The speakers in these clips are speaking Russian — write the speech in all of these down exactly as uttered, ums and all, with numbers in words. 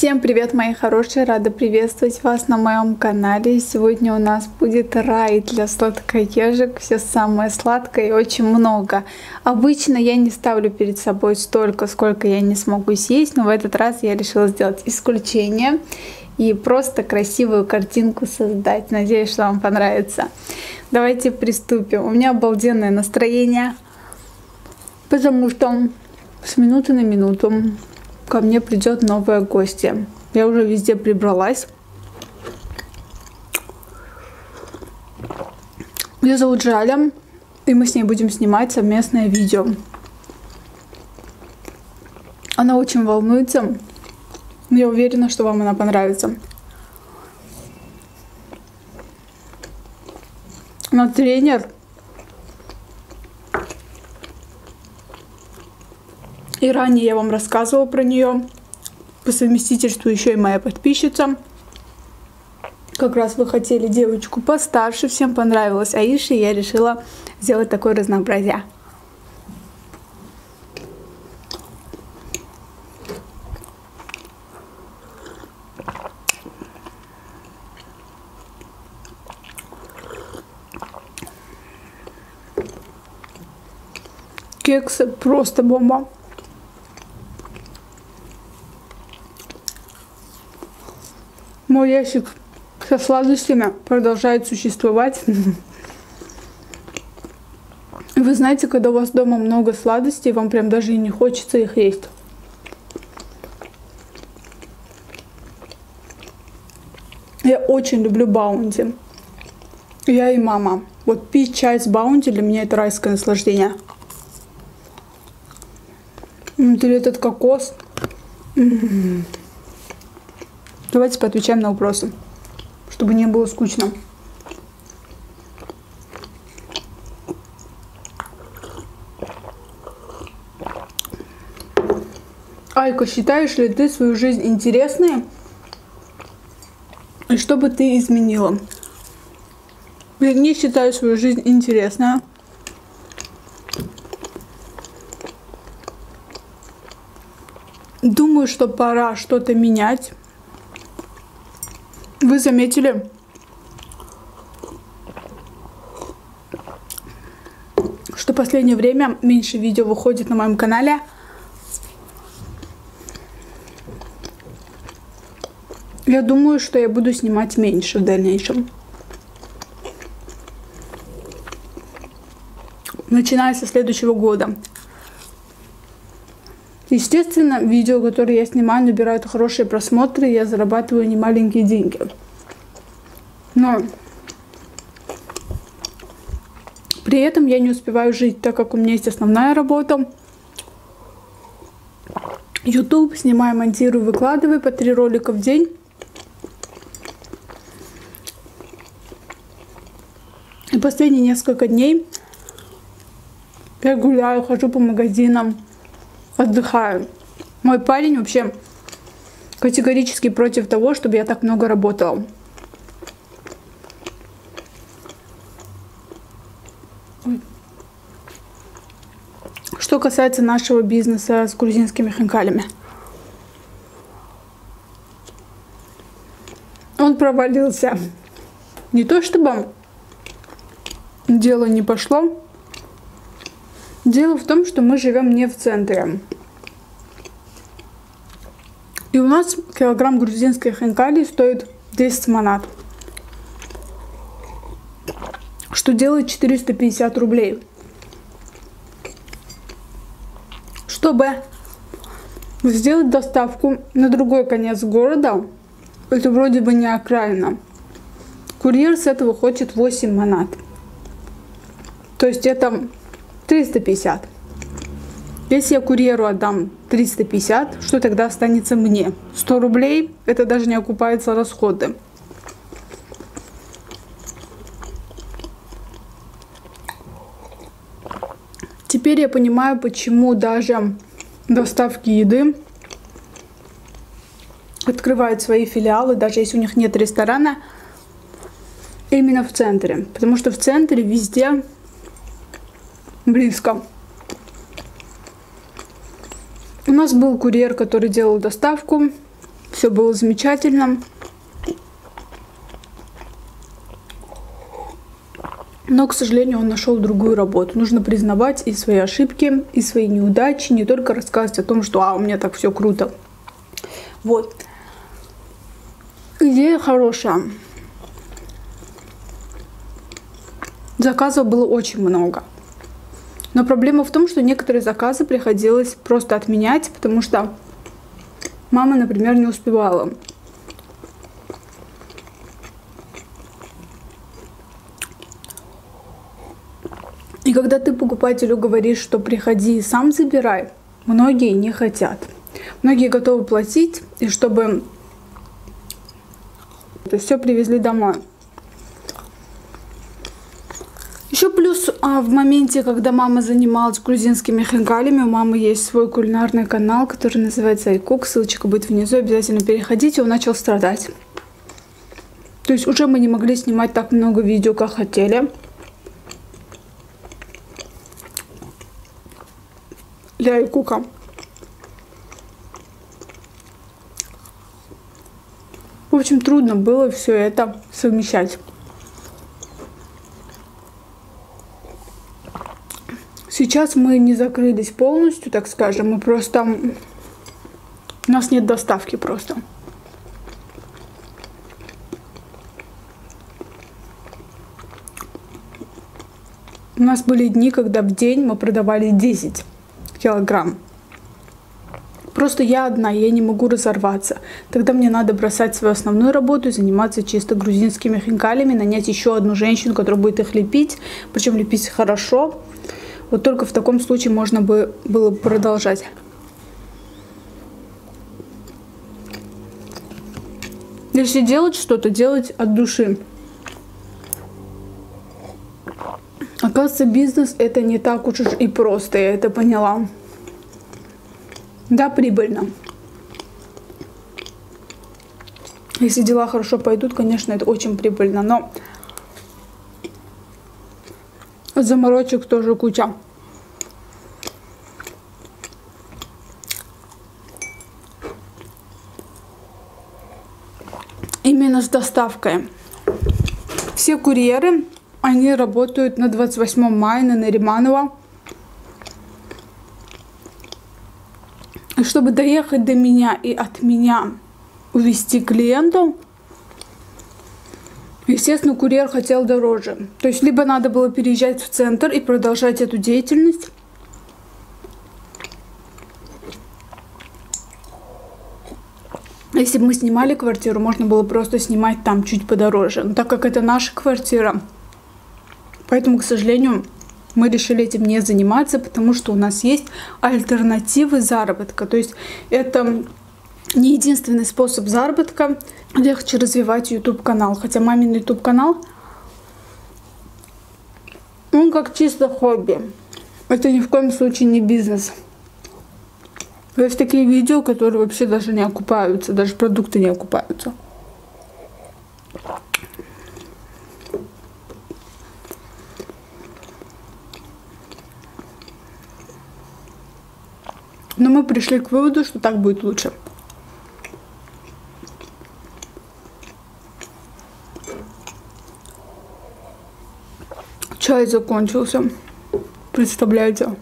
Всем привет, мои хорошие! Рада приветствовать вас на моем канале. Сегодня у нас будет рай для сладкоежек. Все самое сладкое и очень много. Обычно я не ставлю перед собой столько, сколько я не смогу съесть, но в этот раз я решила сделать исключение и просто красивую картинку создать. Надеюсь, что вам понравится. Давайте приступим. У меня обалденное настроение, потому что с минуты на минуту ко мне придет новая гостья. Я уже везде прибралась. Ее зовут Жаля, и мы с ней будем снимать совместное видео. Она очень волнуется. Я уверена, что вам она понравится. Она тренер. И ранее я вам рассказывала про нее. По совместительству еще и моя подписчица. Как раз вы хотели девочку постарше, всем понравилось Аиша, и я решила сделать такое разнообразие. Кексы просто бомба. Мой ящик со сладостями продолжает существовать. Вы знаете, когда у вас дома много сладостей, вам прям даже и не хочется их есть. Я очень люблю баунти. Я и мама. Вот пить чай с баунти для меня это райское наслаждение. Внутри этот кокос. М-м-м. Давайте поотвечаем на вопросы, чтобы не было скучно. Айка, считаешь ли ты свою жизнь интересной? И что бы ты изменила? Я не считаю свою жизнь интересной. Думаю, что пора что-то менять. Вы заметили, что в последнее время меньше видео выходит на моем канале. Я думаю, что я буду снимать меньше в дальнейшем. Начиная со следующего года. Естественно, видео, которые я снимаю, набирают хорошие просмотры, и я зарабатываю немаленькие деньги. Но при этом я не успеваю жить, так как у меня есть основная работа. YouTube, снимаю, монтирую, выкладываю по три ролика в день. И последние несколько дней я гуляю, хожу по магазинам. Отдыхаю. Мой парень вообще категорически против того, чтобы я так много работала. Что касается нашего бизнеса с грузинскими хинкалями. Он провалился. Не то чтобы дело не пошло. Дело в том, что мы живем не в центре. И у нас килограмм грузинской хинкали стоит десять манат. Что делает четыреста пятьдесят рублей. Чтобы сделать доставку на другой конец города, это вроде бы не окраина, курьер с этого хочет восемь манат. То есть это триста пятьдесят. Если я курьеру отдам триста пятьдесят, что тогда останется мне? сто рублей, это даже не окупается расходы. Теперь я понимаю, почему даже доставки еды открывают свои филиалы, даже если у них нет ресторана, именно в центре. Потому что в центре везде близко. У нас был курьер, который делал доставку. Все было замечательно. Но, к сожалению, он нашел другую работу. Нужно признавать и свои ошибки, и свои неудачи, не только рассказывать о том, что а, у меня так все круто. Вот. Идея хорошая. Заказов было очень много. Но проблема в том, что некоторые заказы приходилось просто отменять, потому что мама, например, не успевала. И когда ты покупателю говоришь, что приходи и сам забирай, многие не хотят. Многие готовы платить, и чтобы это все привезли домой. Еще плюс а, в моменте, когда мама занималась грузинскими хинкалями, у мамы есть свой кулинарный канал, который называется iCook, ссылочка будет внизу, обязательно переходите, он начал страдать. То есть уже мы не могли снимать так много видео, как хотели. Для iCook. В общем, трудно было все это совмещать. Сейчас мы не закрылись полностью, так скажем, мы просто... У нас нет доставки просто. У нас были дни, когда в день мы продавали десять килограмм. Просто я одна, я не могу разорваться. Тогда мне надо бросать свою основную работу и заниматься чисто грузинскими хинкалями, нанять еще одну женщину, которая будет их лепить, причем лепить хорошо. Вот только в таком случае можно бы было продолжать. Если делать что-то, делать от души. Оказывается, бизнес это не так уж и просто, я это поняла. Да, прибыльно. Если дела хорошо пойдут, конечно, это очень прибыльно, но заморочек тоже куча. Именно с доставкой. Все курьеры, они работают на двадцать восьмом мая, на Нариманова. И чтобы доехать до меня и от меня увезти клиенту, естественно, курьер хотел дороже. То есть, либо надо было переезжать в центр и продолжать эту деятельность. Если бы мы снимали квартиру, можно было просто снимать там чуть подороже. Но так как это наша квартира, поэтому, к сожалению, мы решили этим не заниматься, потому что у нас есть альтернативы заработка. То есть это не единственный способ заработка. Легче развивать YouTube-канал. Хотя мамин YouTube-канал, он как чисто хобби. Это ни в коем случае не бизнес. Есть такие видео, которые вообще даже не окупаются, даже продукты не окупаются. Но мы пришли к выводу, что так будет лучше. Чай закончился. Представляете?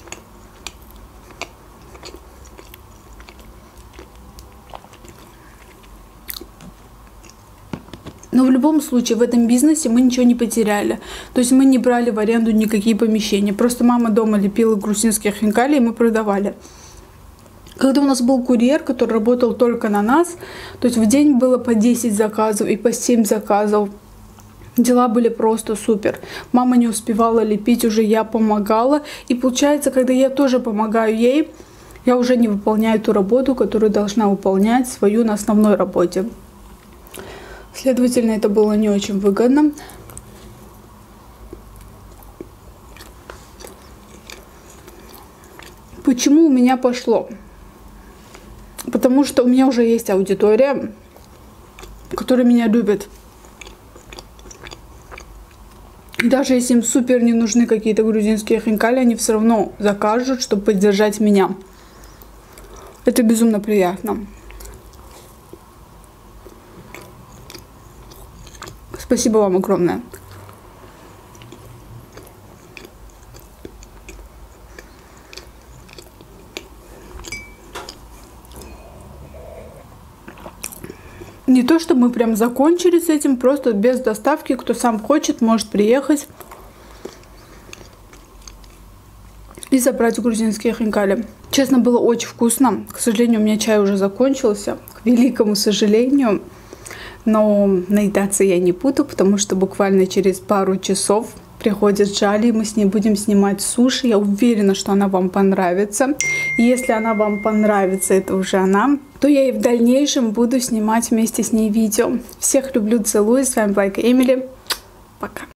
Но в любом случае в этом бизнесе мы ничего не потеряли. То есть мы не брали в аренду никакие помещения. Просто мама дома лепила грузинских хинкали, и мы продавали. Когда у нас был курьер, который работал только на нас, то есть в день было по десять заказов и по семь заказов. Дела были просто супер. Мама не успевала лепить, уже я помогала. И получается, когда я тоже помогаю ей, я уже не выполняю ту работу, которую должна выполнять свою на основной работе. Следовательно, это было не очень выгодно. Почему у меня пошло? Потому что у меня уже есть аудитория, которая меня любит. И даже если им супер не нужны какие-то грузинские хинкали, они все равно закажут, чтобы поддержать меня. Это безумно приятно. Спасибо вам огромное. Не то, что мы прям закончили с этим, просто без доставки. Кто сам хочет, может приехать и забрать грузинские хинкали. Честно, было очень вкусно. К сожалению, у меня чай уже закончился. К великому сожалению. Но наедаться я не буду, потому что буквально через пару часов приходит Джали, и мы с ней будем снимать суши. Я уверена, что она вам понравится. И если она вам понравится, это уже она, то я и в дальнейшем буду снимать вместе с ней видео. Всех люблю, целую. С вами была Эмили. Пока.